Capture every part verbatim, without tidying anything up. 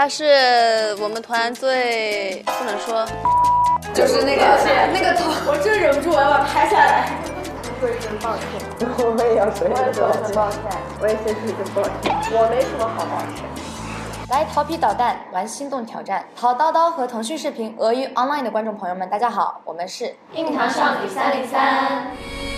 他是我们团最不能说， 就是那个那个头，我真忍不住，我要把它拍下来。说一声抱歉， 我也要说一声抱歉， 抱歉， 我也先说一声抱歉， 我没什么好抱歉。 来调皮捣蛋，玩心动挑战，淘叨叨和腾讯视频俄语 online 的观众朋友们，大家好，我们是硬糖少女三零三。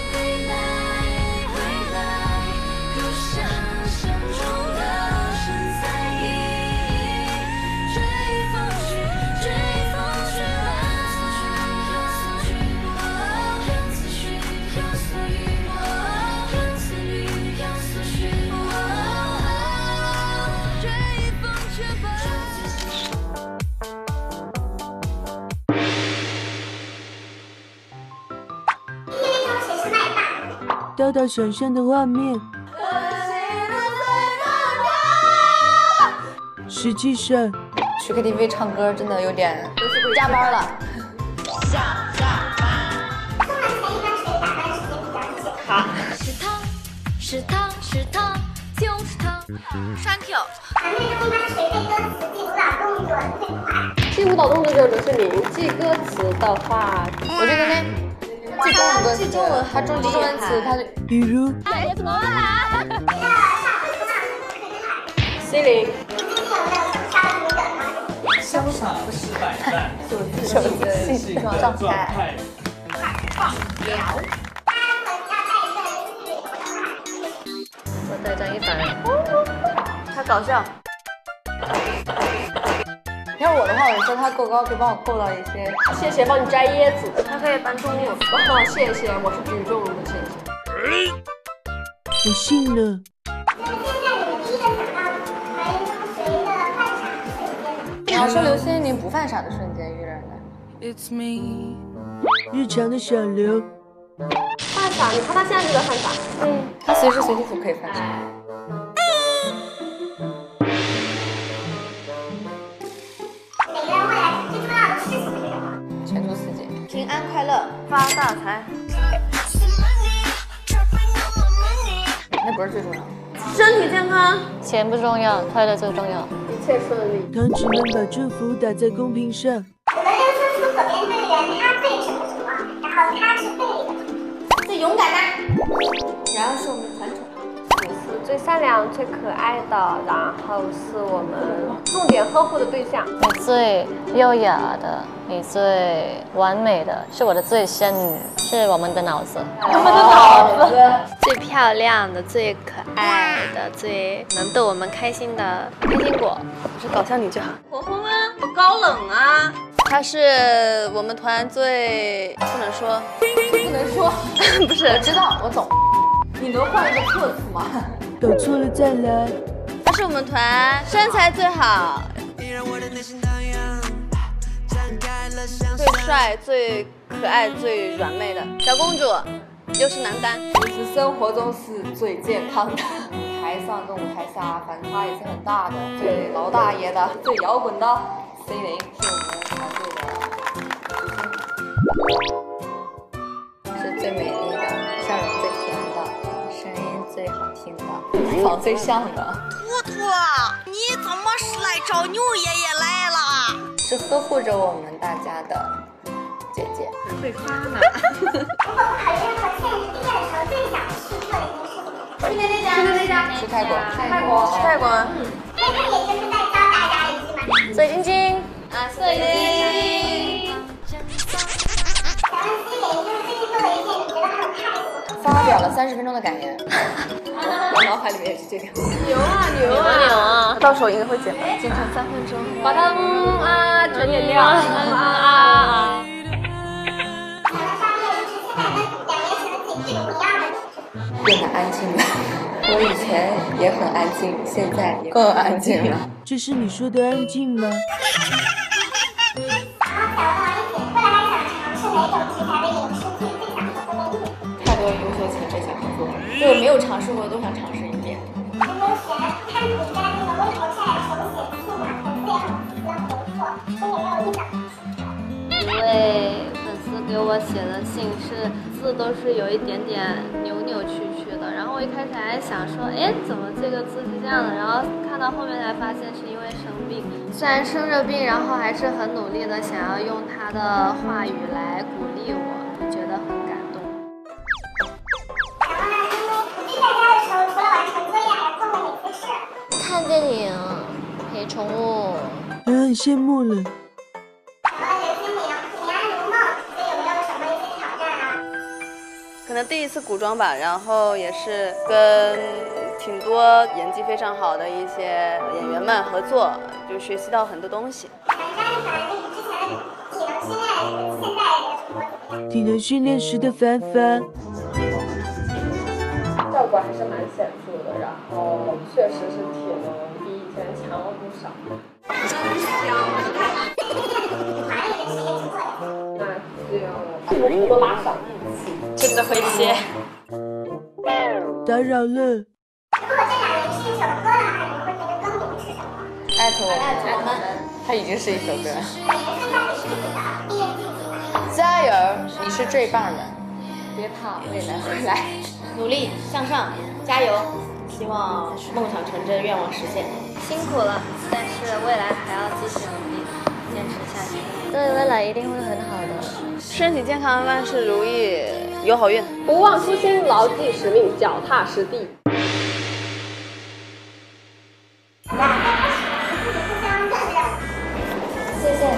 叨叨想象的画面，实际上去 K T V 唱歌真的有点加班了。下下班。 好。是他，是他，是他，就是他。Thank you。 记舞蹈动作只有刘诗明，记歌词的话， 我觉得呢。记中文歌词，中文他中中文词，他比如。 C 零。 潇洒是百般， 手机信状态。 聊。 我带张一凡，他搞笑。 要是我的话，我说他够高，可以帮我扣到一些。 谢谢，帮你摘椰子。 他可以搬重物。 哦，谢谢，我是举重的，谢谢。 我信了。 你要说刘欣凌不犯傻的瞬间，一个人的。 It's me。日常的小刘。 犯傻？你看他现在就在犯傻。 嗯，他随时随地都可以犯傻。 平安快乐，发大财。 那不是最重要的。 身体健康， 钱不重要，快乐最重要。 一切顺利。 糖纸们把祝福打在公屏上。 我们六村组左边队员，他最什么什么，然后他是队里的最勇敢的， 然后是我们的团宠。 你是最善良、最可爱的，然后是我们重点呵护的对象。 你最优雅的，你最完美的，是我的最仙女，是我们的脑子。 我们的脑子。 最漂亮的、最可爱的、最能逗我们开心的开心果。 我是搞笑女就好。 火红啊，我高冷啊。 他是我们团最不能说， 不能说， 不是， 我知道，我懂。你能换一个措辞吗？ 搞错了再来。 他是我们团身材最好、最帅、最可爱、最软妹的小公主，又是男单。 其实生活中是最健康的，舞台上跟舞台下反差也是很大的。最老大爷的、最摇滚的 C 零是我们团队的，是最美丽的，笑容最甜的，声音最好听的，长最像的。 图图，你怎么是来找牛爷爷来了？ 是呵护着我们大家的姐姐。 会夸呢。 如果不考虑任何现实，毕业的时候最想去做的一件事情。去的那家， 去的那家， 去泰国， 泰国， 去泰国。 嗯，那他也就是在教大家一句嘛。 水晶晶啊，水晶晶。 咱们 C 零就是最近做了一件你觉得很有态度。 发表了三十分钟的感言。我脑海里面也是这个。 牛啊牛啊牛啊！ 到时候应该会剪吧， 剪成三分钟。 把它嗯啊全剪掉。嗯啊啊。 变得安静了。我以前也很安静，现在也更安静了。 这是你说的安静吗？ 太多优秀前辈想合作，就我没有尝试过，都想尝试一遍。 一位粉丝给我写的信是字都是有一点点扭扭曲曲的，然后一开始还想说，哎，怎么这个字是这样的？然后看到后面才发现是因为生病。虽然生着病，然后还是很努力的想要用他的话语来鼓励我，就觉得很感动。 然后呢，因为我在家的时候，除了完成作业，还做过每次事。 看电影，陪宠物。 我很羡慕了。 然后人生你要平安如梦，这有没有什么一些挑战啊？ 可能第一次古装吧，然后也是跟挺多演技非常好的一些演员们合作，就学习到很多东西。 想象一下你之前的体能训练，现在这个成果怎么样？ 体能训练时的凡凡， 效果还是蛮显著的，然后确实是体能比以前强了不少。那就多拉少一起， 真的会切。 打扰了。 如果这两人是一首歌的话，你们会觉得歌名是什么？ 艾特我，艾特我们，它已经是一首歌。 那人生到底是自己的毕业季节。 加油，你是最棒的！别怕，未来会来。 努力向上，加油！希望梦想成真，愿望实现。辛苦了，但是未来还要继续努力，坚持下去。 对，未来一定会很好的。 身体健康，万事如意，有好运。 不忘初心，牢记使命，脚踏实地。 谢谢。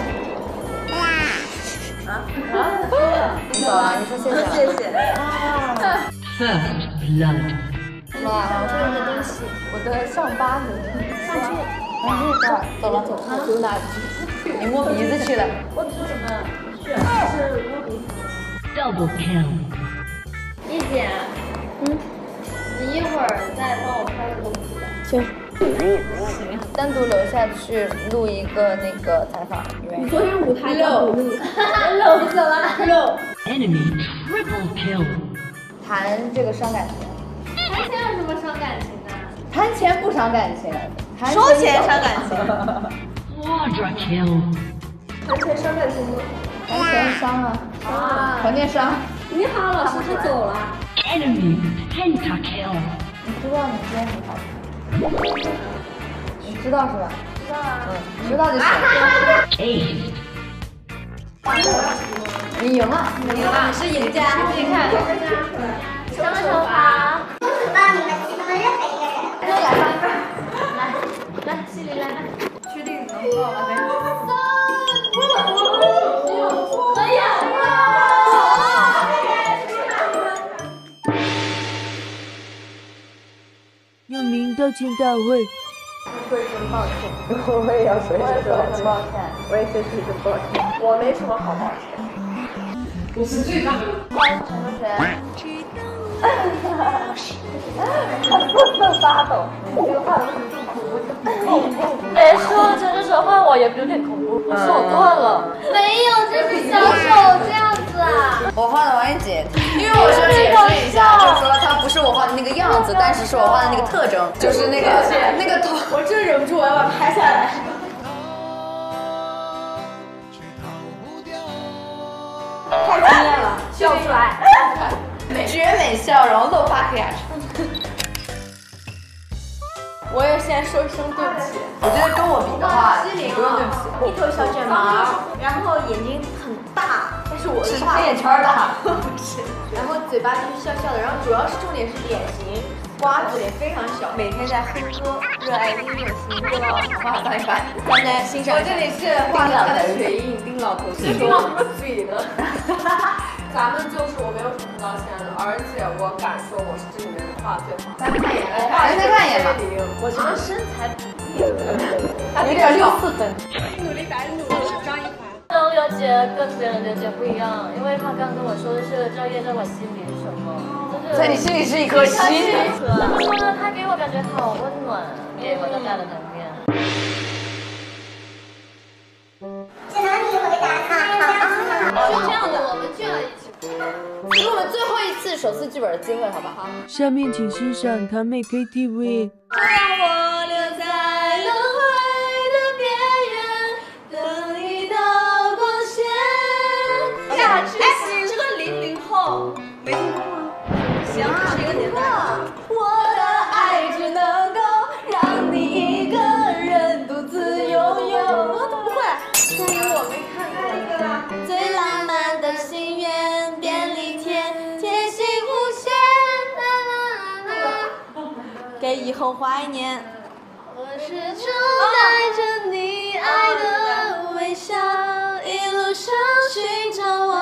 啊啊！你走了，你说谢谢。谢谢。啊。 First blood。 哇，我这个东西，我的上巴呢？上去。上去这儿，走了走了，走哪去？你摸鼻子去了。 我是什么？是摸鼻子。 Double kill。 一姐，嗯，你一会儿再帮我拍个东西吧。 行。行，单独留下去录一个那个采访。 你昨天舞台漏漏不走了，漏。 Enemy triple kill。 谈这个伤感情。 谈钱有什么伤感情的？ 谈钱不伤感情， 收钱伤感情。 Quadra kill。 谈钱伤感情吗？ 谈钱伤啊，啊，团建伤。 你好，老师，他走了。 Enemy penta kill。 你知道你今天很好看。你知道是吧？ 知道啊。 嗯，知道就行。 Ace。 你赢了， 你赢了，你是赢家。你自己看。什么惩罚？ 不举报你们其中的任何一个人。 那来吧，来，来，西里来，来。 确定能报吗？没。 可以啊。 用名道歉大会。 说一声抱歉。我也要说一声抱歉。我也先说一声抱歉。我没什么好抱歉。我是最棒的。 欢迎陈同学。他瑟瑟发抖。你这个话怎么这么恐怖？ 别说，这个手换我也有点恐怖。 我手断了。 没有，这是小手这样子啊。 我画的王一姐，因为我是解释一下，就是说它不是我画的那个样子，但是是我画的那个特征，就是那个那个头。 我真忍不住，我要把它拍下来。太惊艳了，笑不出来。 绝美笑容，露 bucket 牙齿。 我也先说一声对不起。 我觉得跟我比的话，你不用对不起。 一头小卷毛，然后眼睛很大，但是我是黑眼圈大。 然后嘴巴就是笑笑的，然后主要是重点是脸型，瓜子脸非常小，每天在哼歌，热爱音乐，新歌， 画上一番。 咱来欣赏。我这里是画了他的腿印，丁老头是说嘴的。咱们就是我没有什么道歉的，而且我敢说我是这里面画最好。咱看一眼， 咱再看一眼吧。 我觉得身材不错， 有点六四分。 努力白努力是张一凡。 周游姐跟别人的姐不一样，因为她刚跟我说的是赵烨在我心里什么，就是在你心里是一颗心。 怎么说呢？她给我感觉好温暖，给我的大的能量。 只能你回答他。 是这样的，我们就要一起。 给我们最后一次首次剧本的机会，好不好？ 下面请欣赏堂妹 K T V。 就让我留在轮回的边缘，等一道光线。下去，哎，这个零零后没听过吗？行，这是一个年代。我给以后怀念。 我始终带着你爱的微笑，一路上寻找我